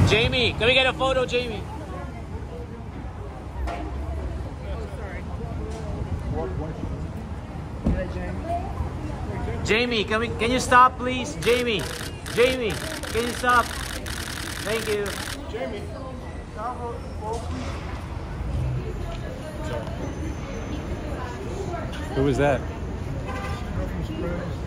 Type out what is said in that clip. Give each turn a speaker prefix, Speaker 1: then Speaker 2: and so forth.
Speaker 1: Jamie, can we get a photo, Jamie? Jamie, can you stop, please? Jamie, can you stop? Thank you.
Speaker 2: Jamie.
Speaker 3: Who was that?